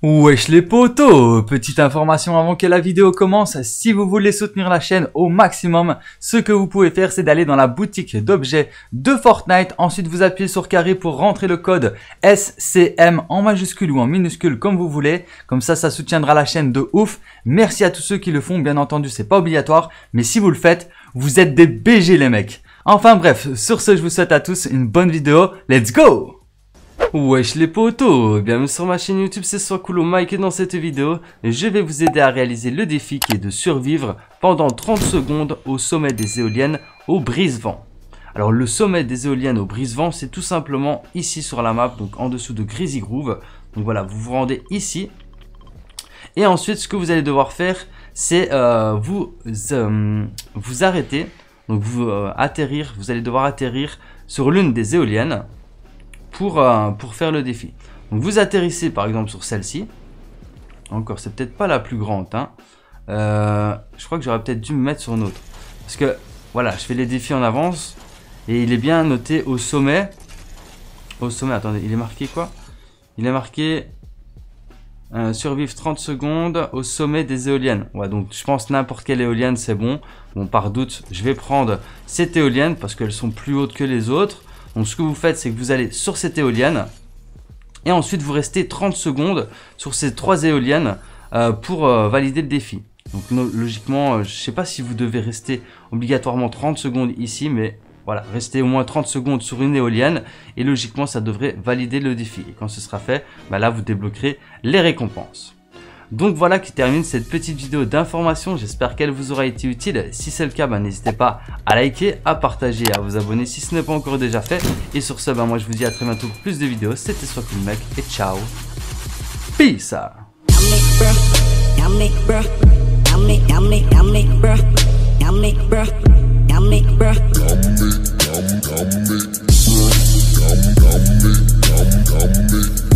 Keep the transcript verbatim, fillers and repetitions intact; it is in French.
Wesh les potos, petite information avant que la vidéo commence, si vous voulez soutenir la chaîne au maximum, ce que vous pouvez faire c'est d'aller dans la boutique d'objets de Fortnite, ensuite vous appuyez sur carré pour rentrer le code S C M en majuscule ou en minuscule comme vous voulez, comme ça ça soutiendra la chaîne de ouf. Merci à tous ceux qui le font, bien entendu c'est pas obligatoire, mais si vous le faites, vous êtes des B G les mecs. Enfin bref, sur ce je vous souhaite à tous une bonne vidéo, let's go! Wesh les potos, bienvenue sur ma chaîne YouTube, c'est Soiscoolo Mike et dans cette vidéo, je vais vous aider à réaliser le défi qui est de survivre pendant trente secondes au sommet des éoliennes au brise-vent. Alors le sommet des éoliennes au brise-vent, c'est tout simplement ici sur la map, donc en dessous de Greasy Groove. Donc voilà, vous vous rendez ici. Et ensuite, ce que vous allez devoir faire, c'est euh, vous, euh, vous arrêter, donc vous euh, atterrir, vous allez devoir atterrir sur l'une des éoliennes. Pour, euh, pour faire le défi. Donc vous atterrissez par exemple sur celle-ci. Encore, c'est peut-être pas la plus grande. Hein. Euh, je crois que j'aurais peut-être dû me mettre sur une autre. Parce que voilà, je fais les défis en avance. Et il est bien noté au sommet. Au sommet, attendez, il est marqué quoi? Il est marqué euh, survivre trente secondes au sommet des éoliennes. Ouais, donc je pense n'importe quelle éolienne c'est bon. Bon, par doute, je vais prendre cette éolienne parce qu'elles sont plus hautes que les autres. Donc ce que vous faites, c'est que vous allez sur cette éolienne et ensuite vous restez trente secondes sur ces trois éoliennes euh, pour euh, valider le défi. Donc no, logiquement, euh, je ne sais pas si vous devez rester obligatoirement trente secondes ici, mais voilà, restez au moins trente secondes sur une éolienne et logiquement ça devrait valider le défi. Et quand ce sera fait, bah là vous débloquerez les récompenses. Donc voilà qui termine cette petite vidéo d'information, j'espère qu'elle vous aura été utile. Si c'est le cas, bah, n'hésitez pas à liker, à partager, à vous abonner si ce n'est pas encore déjà fait. Et sur ce, bah, moi je vous dis à très bientôt pour plus de vidéos. C'était Soiscoolo Mike et ciao. Peace. Yummy,